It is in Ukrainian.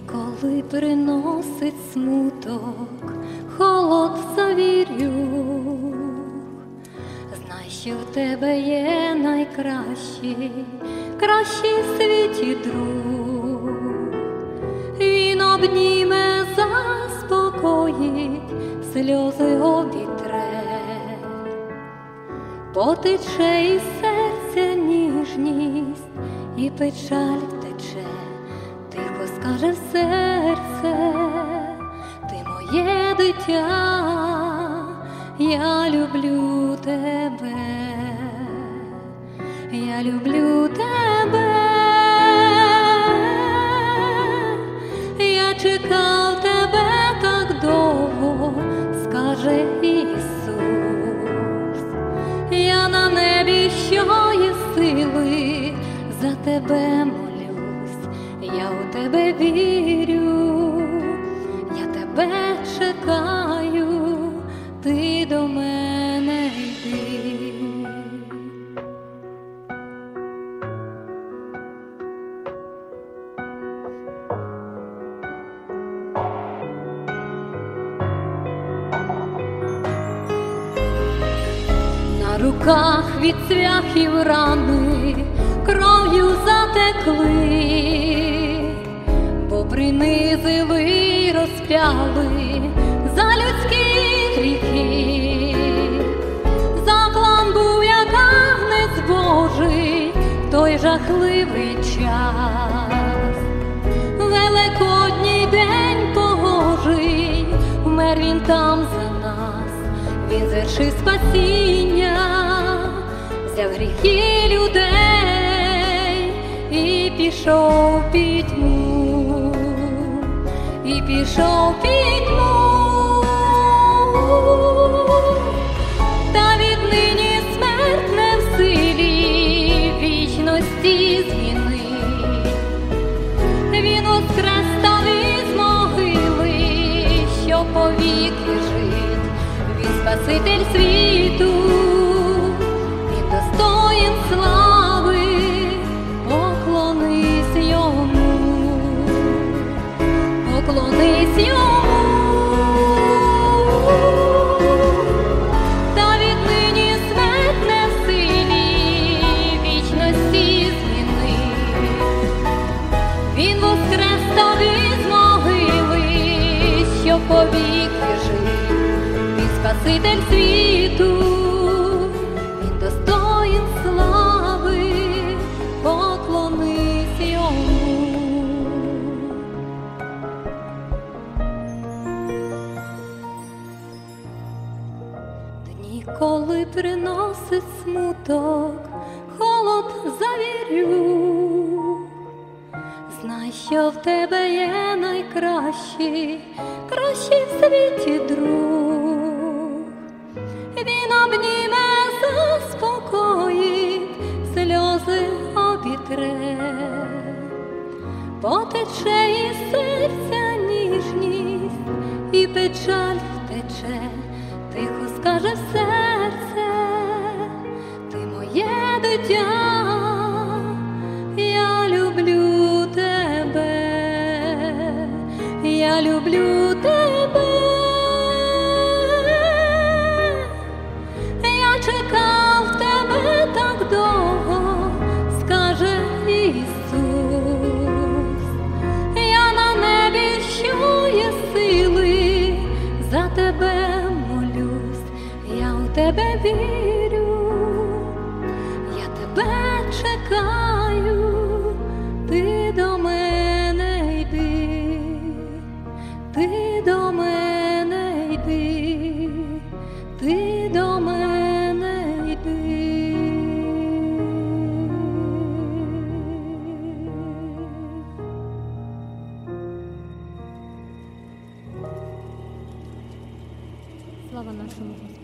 Коли приносить смуток, холод в завір'ю, знай, що в тебе є найкращий, кращий в світі друг. Він обніме, заспокоїть, сльози обітре, потече із серця ніжність, і печаль втече. Тихо скаже в серце: ти моє дитя, я люблю тебе, я люблю тебе, я чекав тебе так довго, скаже Ісус. Я на небі, що є сили, за тебе я у тебе вірю, я тебе чекаю, ти до мене йди. На руках від цвяхів рани кров'ю затекли, бо принизили й розп'яли за людські гріхи. Заклан був, як агнець Божий, в той жахливий час. Великодній день погожий, вмер він там за нас. Він звершив спасіння, взяв гріхи людей і пішов в пітьму, і пішов в пітьму. Та віднині смерть не в силі вічності змінить. Він воскрес став із могили, щоб повіки жить. Він Спаситель світу, він достоїн слави, поклонись йому, поклонись йому. Та віднині смерть не в силі вічності змінить. Він воскрес став із могили, щоб повіки жить. Він Спаситель світу, він достоїн слави, поклонись йому. Дні, коли приносить смуток, холод завірю, знай, що в тебе є найкращий, кращий в світі друг. Він обніме, заспокоїть, сльози обітре, потече із серця ніжність, і печаль втече. Тихо скаже в серце: ти моє дитя, я люблю тебе, я люблю тебе. Я чекав тебе так довго, скаже Ісус. Я на небі, що є сили, за тебе молюсь, я у тебе вірю, я тебе чекаю, ти до мене йди, ти до мене йди, ти до мене йди. Слава нашому Господу.